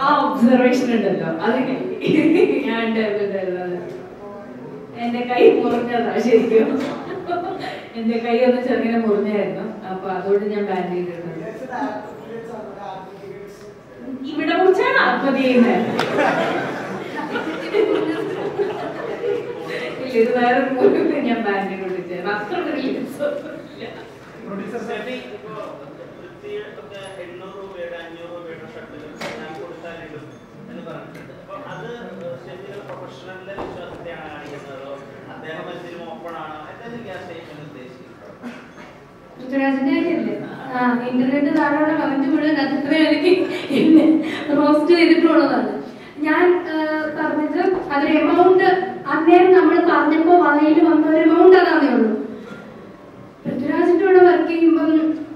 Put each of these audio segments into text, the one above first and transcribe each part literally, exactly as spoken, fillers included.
Observation ഉണ്ടല്ലോ അത് ഞാൻ എന്റെ കൈ മുറിഞ്ഞതാ ശരിക്കും. എന്റെ കൈ ഒന്ന് ചെറുങ്ങനെ മുറിഞ്ഞായിരുന്നു. അപ്പൊ അതുകൊണ്ട് ഞാൻ ബാൻ ചെയ്തിട്ടുണ്ട്. ഇവിടെ കുറിച്ചാണ് ആത്മഹത്യ ചെയ്യുന്നത്. ഇത് വേറെ മുറിവ് ഞാൻ ബാൻ ചെയ്തിട്ടുണ്ട്. അത്ര പൃഥ്വിരാജിന്റെ കാര്യമല്ലേ? ആ ഇന്റർനെറ്റ് താഴെയുള്ള കമന്റ് മുഴുവൻ അത്രയും എന്നെ റോസ്റ്റ് ചെയ്തിട്ടുള്ളതാണ്. ഞാൻ പറഞ്ഞത് അതൊരു എമൗണ്ട് അന്നേരം നമ്മൾ പറഞ്ഞപ്പോ വായിൽ വന്ന ഒരു എമൗണ്ട് അതാന്നേ ഉള്ളൂ. പൃഥ്വിരാജിന്റെ കൂടെ വർക്ക് ചെയ്യുമ്പം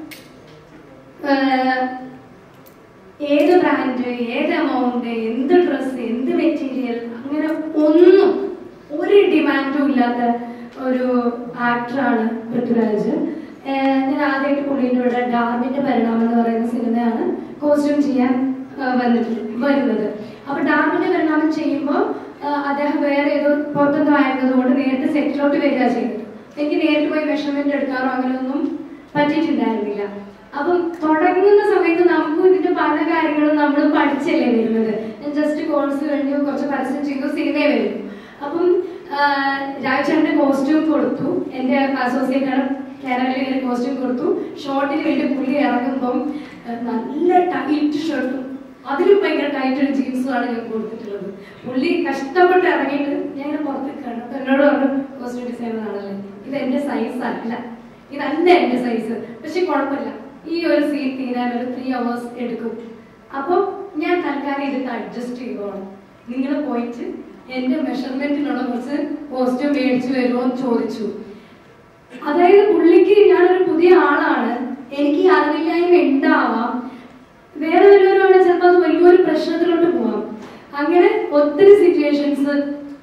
ഏത് ബ്രാൻഡ്, ഏത് എമൗണ്ട്, എന്ത് ഡ്രസ്സ്, എന്ത് മെറ്റീരിയൽ, അങ്ങനെ ഒന്നും ഒരു ഡിമാൻഡും ഇല്ലാത്ത ഒരു ആക്ടറാണ് പൃഥ്വിരാജ്. ഞാൻ ആദ്യമായിട്ട് പുള്ളിയുടെ കൂടെ ഡാർവിന്റെ പരിണാമം എന്ന് പറയുന്ന സിനിമയാണ് കോസ്റ്റ്യൂം ചെയ്യാൻ വന്നിട്ട് വരുന്നത്. അപ്പൊ ഡാർവിന്റെ പരിണാമം ചെയ്യുമ്പോൾ അദ്ദേഹം വേറെ ഏതോ പുറത്തൊന്നും ആയിരുന്നത് കൊണ്ട് നേരിട്ട് സെറ്റിലോട്ട് വരിക ചെയ്തത്. എനിക്ക് നേരിട്ട് പോയി മെഷർമെന്റ് എടുക്കാറോ അങ്ങനെയൊന്നും പറ്റിയിട്ടുണ്ടായിരുന്നില്ല. അപ്പം തുടങ്ങുന്ന സമയത്ത് നമുക്കും ഇതിന്റെ പല കാര്യങ്ങളും നമ്മൾ പഠിച്ചല്ലേ വരുന്നത്. ഞാൻ ജസ്റ്റ് കോഴ്സ് കഴിഞ്ഞു, കുറച്ച് പരസ്യം ചെയ്തു, സിനിമയെ വരും. അപ്പം രാജേട്ടന്റെ കോസ്റ്റ്യൂം കൊടുത്തു. എന്റെ അസോസിയേറ്റ് ആണ് കേരളയിൽ കോസ്റ്റ്യൂം കൊടുത്തു. ഷോർട്ടിന് വേണ്ടി പുള്ളി ഇറങ്ങുമ്പം നല്ല ടൈറ്റ് ഷർട്ടും അതിലും ഭയങ്കര ടൈറ്റ് ഒരു ജീൻസുമാണ് ഞാൻ കൊടുത്തിട്ടുള്ളത്. പുള്ളി കഷ്ടപ്പെട്ട് ഇറങ്ങിയിട്ട് ഞാൻ ഇങ്ങനെ പുറത്തേക്ക് കാണും. അപ്പൊ എന്നോട് പറഞ്ഞു കോസ്റ്റ്യൂം ഡിസൈനർ ആണല്ലേ, ഇത് എന്റെ സൈസ് അല്ല, ഇതല്ല എന്റെ സൈസ്, പക്ഷെ കുഴപ്പമില്ല, ഈ ഒരു സീൻ തീരാൻ ഒരു ത്രീ അവേഴ്സ് എടുക്കും. അപ്പൊ ഞാൻ തൽക്കാലം ഇതിട്ട് അഡ്ജസ്റ്റ് ചെയ്തോളാം, നിങ്ങൾ പോയിട്ട് എന്റെ മെഷർമെന്റിനുള്ള കുറച്ച് കോസ്റ്റ്യൂം മേടിച്ചു വരുമോ എന്ന് ചോദിച്ചു. അതായത് പുള്ളിക്ക് ഞാനൊരു പുതിയ ആളാണ്, എനിക്ക് അറിവില്ലായ്മ ഉണ്ടാവാം, വേറെ വല്ലവരാണ് ചിലപ്പോൾ അത് വലിയൊരു പ്രശ്നത്തിലോട്ട് പോവാം. അങ്ങനെ ഒത്തിരി സിറ്റുവേഷൻസ്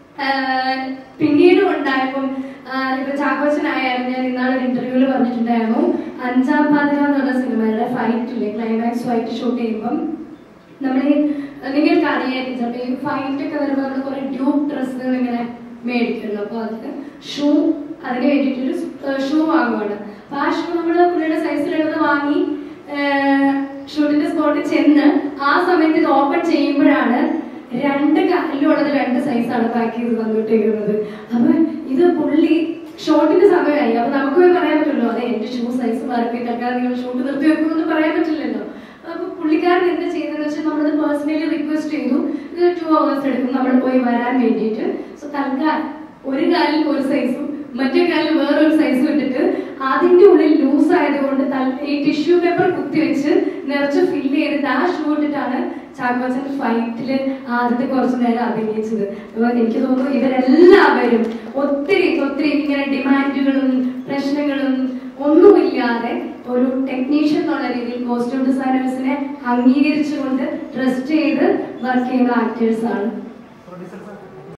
പിന്നീട് ഉണ്ടായപ്പം ഇപ്പൊ ചാക്കോച്ചനായാലും ഞാൻ ഇന്നാളൊരു ഇന്റർവ്യൂവിൽ പറഞ്ഞിട്ടുണ്ടായിരുന്നു, അഞ്ചാം പാതിര എന്നുള്ള സിനിമയുടെ ഫൈറ്റില്ലേ, ക്ലൈമാക്സ് ഫൈറ്റ് ഷൂട്ട് ചെയ്യുമ്പം നമ്മൾ നിങ്ങൾക്ക് അറിയായിരിക്കും ചിലപ്പോൾ ഈ ഫൈറ്റ് ഒക്കെ വരുമ്പോൾ നമ്മൾ കുറെ ഡ്യൂപ്പ് ഡ്രസ്സുകൾ ഇങ്ങനെ മേടിക്കുമല്ലോ. അപ്പൊ അതിന് ഷൂ, അതിന് വേണ്ടിയിട്ടൊരു ഷൂ വാങ്ങുവാണ്. അപ്പൊ ആ ഷൂ നമ്മൾ പുള്ളിയുടെ സൈസിലുള്ളത് വാങ്ങി ഷൂട്ടിന്റെ സ്പോട്ടിൽ ചെന്ന് ആ സമയത്ത് ഇത് ഓപ്പൺ ചെയ്യുമ്പോഴാണ് രണ്ട് കാലിലുള്ളത് രണ്ട് സൈസാണ് പാക്ക് ചെയ്ത് വന്നിട്ടേക്കുന്നത്. അപ്പൊ ഇത് പുള്ളി ഷോട്ടിന്റെ സമയമായി. അപ്പൊ നമുക്ക് പോയി പറയാൻ പറ്റുമല്ലോ, അതെ എന്റെ ഷൂ സൈസ് മാറി തൽക്കാലം നിങ്ങൾ ഷൂട്ട് നിർത്തി വെക്കുമെന്ന് പറയാൻ പറ്റില്ലല്ലോ. അപ്പൊ പുള്ളിക്കാരൻ എന്താ ചെയ്തതെന്ന് വെച്ചാൽ നമ്മളത് പേഴ്സണലി റിക്വസ്റ്റ് ചെയ്തു, ഇത് ടു അവേഴ്സ് എടുക്കും നമ്മൾ പോയി വരാൻ വേണ്ടിയിട്ട്. സോ തൽക്കാലം ഒരു കാലിൽ ഒരു സൈസും മറ്റേ കാലിൽ വേറൊരു സൈസും ഇട്ടിട്ട് അതിന്റെ ഉള്ളിൽ ലൂസ് ആയതുകൊണ്ട് ഈ ടിഷ്യൂ പേപ്പർ കുത്തിവെച്ച് നിറച്ച് ഫില്ല് ചെയ്തിട്ട് ആ ഷൂ ഇട്ടിട്ടാണ് ചാക്കോച്ചൻ ഫൈറ്റില് ആദ്യത്തെ കുറച്ചു നേരം അഭിനയിച്ചത്. അപ്പൊ എനിക്ക് തോന്നുന്നു ഇവരെല്ലാവരും ഒത്തിരി ഒത്തിരി ഇങ്ങനെ ഡിമാൻഡുകളും പ്രശ്നങ്ങളും ഒന്നുമില്ലാതെ ഒരു ടെക്നീഷ്യൻ എന്നുള്ള രീതിയിൽ കോസ്റ്റ്യൂം ഡിസൈനേഴ്സിനെ അംഗീകരിച്ചുകൊണ്ട് ട്രസ്റ്റ് ചെയ്ത് വർക്ക് ചെയ്യുന്ന ആക്ടേഴ്സ് ആണ്.